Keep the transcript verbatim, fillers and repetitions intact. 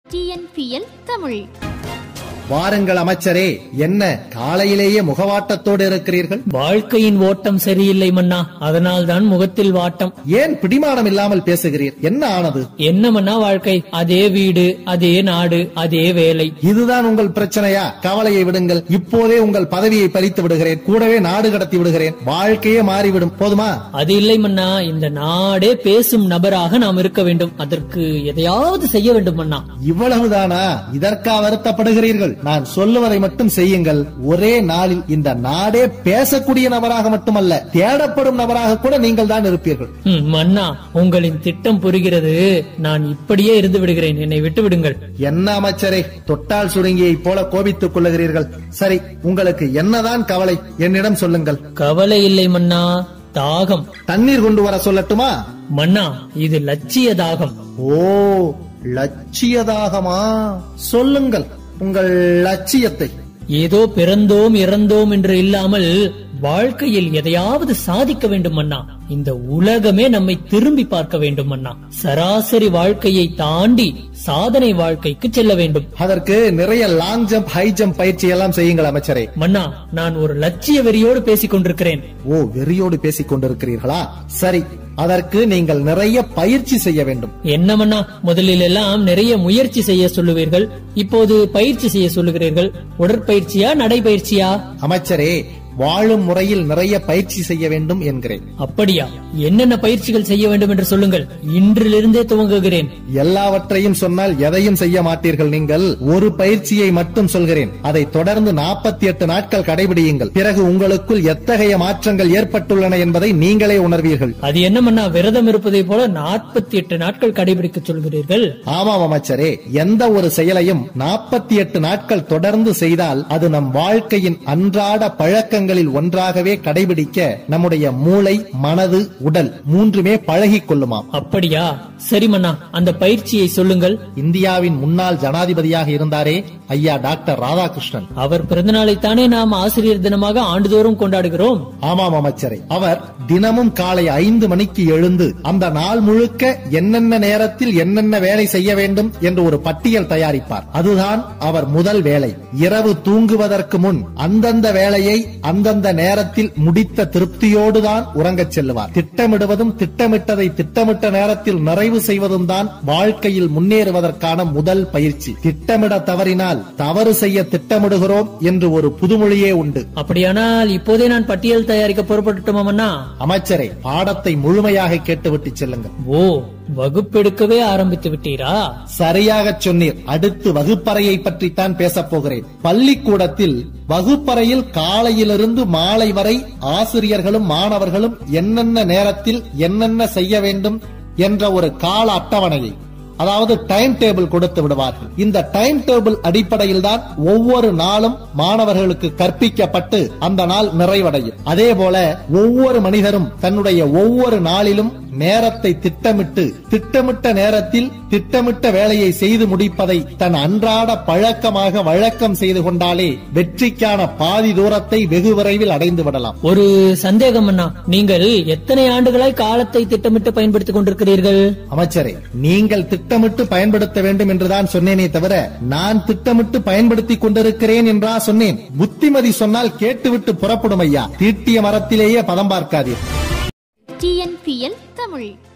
T N P S C Tamil. வாருங்கள் அமைச்சரே, என்ன காலையிலேயே முகவாட்டத்தோடு இருக்கிறீர்கள்? வாழ்க்கையின் ஓட்டம் சரியில்லை மன்னா, அதனால் தான் முகத்தில் வாட்டம். ஏன் பிடிமானம் இல்லாமல் பேசுகிறீர்? என்ன ஆனது? என்ன மன்னா வாழ்க்கை? அதே வீடு, அதே நாடு, அதே வேலை. இதுதான் உங்கள் பிரச்சனையா? கவலையை விடுங்கள். இப்போதே உங்கள் பதவியை பறித்து விடுகிறேன், கூடவே நாடு கடத்தி விடுகிறேன். வாழ்க்கையே மாறிவிடும். போதுமா? அது இல்லை மன்னா, இந்த நாடே பேசும் நபராக நாம் இருக்க வேண்டும். அதற்கு எதையாவது செய்ய வேண்டும் மன்னா. இவ்வளவுதானா? இதற்கா வருத்தப்படுகிறீர்கள்? நான் சொல்லுவதை மட்டும் செய்யுங்கள். ஒரே நாளில் இந்த நாடே பேசக்கூடிய நபராக மட்டுமல்ல, தேடப்படும் நபராக கூட நீங்கள் தான் இருப்பீர்கள். மன்னா, உங்களின் திட்டம் புரிகிறது. நான் இப்படியே இருந்து விடுகிறேன், என்னை விட்டு விடுங்கள். என்ன அமைச்சரே, தொட்டால் சுருங்கியை போல கோபித்துக் கொள்ளுகிறீர்கள். சரி, உங்களுக்கு என்னதான் கவலை? என்னிடம் சொல்லுங்கள். கவலை இல்லை மன்னா, தாகம். தண்ணீர் கொண்டு வர சொல்லட்டுமா? மன்னா, இது லட்சிய தாகம். ஓ, லட்சிய தாகமா? சொல்லுங்கள் உங்கள் லட்சியத்தை. ஏதோ பிறந்தோம் இறந்தோம் என்று இல்லாமல் வாழ்க்கையில் எதையாவது சாதிக்க வேண்டும் மன்னா. இந்த உலகமே நம்மை திரும்பி பார்க்க வேண்டும் மன்னா. சராசரி வாழ்க்கையை தாண்டி சாதனை வாழ்க்கைக்கு செல்ல வேண்டும். அதற்கு நிறைய லாங் ஜம்ப், ஹை ஜம்ப் பயிற்சி எல்லாம் செய்யுங்கள் அமைச்சரே. மன்னா, நான் ஒரு லட்சிய வெறியோடு பேசிக் கொண்டிருக்கிறேன். ஓ, வெறியோடு பேசிக் கொண்டிருக்கிறீர்களா? சரி, அதற்கு நீங்கள் நிறைய பயிற்சி செய்ய வேண்டும். என்ன மன்னா, முதலில் எல்லாம் நிறைய முயற்சி செய்ய சொல்லுவீர்கள், இப்போது பயிற்சி செய்ய சொல்லுகிறீர்கள். உடற்பயிற்சியா நடைபயிற்சியா? அமைச்சரே, வாழும் முறையில் நிறைய பயிற்சி செய்ய வேண்டும் என்கிறேன். அப்படியா? என்னென்ன பயிற்சிகள் செய்ய வேண்டும் என்று சொல்லுங்கள், இன்றிலிருந்தே துவங்குகிறேன். எல்லாவற்றையும் சொன்னால் எதையும் செய்ய மாட்டீர்கள் நீங்கள். ஒரு பயிற்சியை மட்டும் சொல்கிறேன், அதை தொடர்ந்து நாற்பத்தி எட்டு நாட்கள் கடைபிடியுங்கள். பிறகு உங்களுக்குள் எத்தகைய மாற்றங்கள் ஏற்பட்டுள்ளன என்பதை நீங்களே உணர்வீர்கள். அது என்ன மன்னா, விரதம் இருப்பதை போல நாற்பத்தி எட்டு நாட்கள் கடைபிடிக்க சொல்கிறீர்கள்? ஆமாம் அமைச்சரே, எந்த ஒரு செயலையும் நாற்பத்தி எட்டு நாட்கள் தொடர்ந்து செய்தால் அது நம் வாழ்க்கையின் அன்றாட பழக்கங்கள் ஒன்றாகவே கடைபிடிக்க நம்முடைய மூளை, மனது, உடல் மூன்றுமே பழகிக் கொள்ளுமாம். அப்படியா? சரி மன்னா, அந்த பயிற்சியை சொல்லுங்கள். இந்தியாவின் முன்னாள் ஜனாதிபதியாக இருந்தாரே ஐயா டாக்டர் ராதாகிருஷ்ணன், அவர் பிறந்த நாளைத்தானே நாம் ஆசிரியர் தினமாக ஆண்டுதோறும் கொண்டாடுகிறோம். ஆமாம் அமைச்சரே, அவர் தினமும் காலை ஐந்து மணிக்கு எழுந்து அந்த நாள் முழுக்க என்னென்ன நேரத்தில் என்னென்ன வேலை செய்ய வேண்டும் என்று ஒரு பட்டியல் தயாரிப்பார். அதுதான் அவர் முதல் வேலை. இரவு தூங்குவதற்கு முன் அந்தந்த வேலையை அந்தந்த நேரத்தில் முடித்த திருப்தியோடுதான் உறங்கச் செல்லுவார். திட்டமிடுவதும் திட்டமிட்டதை திட்டமிட்ட நேரத்தில் நிறைவு செய்வதும் தான் வாழ்க்கையில் முன்னேறுவதற்கான முதல் பயிற்சி. திட்டமிட தவறினால் தவறு செய்ய திட்டமிடுகிறோம் என்று ஒரு புதுமொழியே உண்டு. அப்படியானால் இப்போதே நான் பட்டியல் தயாரிக்க புறப்பட்டுமா? அமைச்சரை, பாடத்தை முழுமையாக கேட்டுவிட்டு செல்லுங்கள். ஓ, வகுப்பெடுக்கவே ஆரம்பித்து விட்டீரா? சரியாக சொன்னீர். அடுத்து வகுப்பறையை பற்றித்தான் பேசப் போகிறேன். பள்ளிக்கூடத்தில் வகுப்பறையில் காலையிலிருந்து மாலை வரை ஆசிரியர்களும் மாணவர்களும் என்னென்ன நேரத்தில் என்னென்ன செய்ய வேண்டும் என்ற ஒரு கால அட்டவணையை, அதாவது டைம் டேபிள் கொடுத்து விடுவார்கள். இந்த டைம் டேபிள் அடிப்படையில் தான் ஒவ்வொரு நாளும் மாணவர்களுக்கு கற்பிக்கப்பட்டு அந்த நாள் நிறைவடையும். அதே போல ஒவ்வொரு மனிதரும் தன்னுடைய ஒவ்வொரு நாளிலும் நேரத்தை திட்டமிட்டு திட்டமிட்ட நேரத்தில் திட்டமிட்ட வேலையை செய்து முடிப்பதை தன் அன்றாட பழக்கமாக வழக்கம் செய்து கொண்டாலே வெற்றிக்கான பாதி தூரத்தை வெகு விரைவில் அடைந்து விடலாம். ஒரு சந்தேகம் அண்ணா, நீங்கள் எத்தனை ஆண்டுகளாய் காலத்தை திட்டமிட்டு பயன்படுத்திக் கொண்டிருக்கிறீர்கள்? அமைச்சரே, நீங்கள் திட்டமிட்டு பயன்படுத்த வேண்டும் என்றுதான் சொன்னேனே தவிர நான் திட்டமிட்டு பயன்படுத்திக் கொண்டிருக்கிறேன் என்றா சொன்னேன். புத்திமதி சொன்னால் கேட்டுவிட்டு புறப்படும் ஐயா. தீட்டிய மரத்திலேயே பதம் பார்க்காதீர். T N P S C Tamil.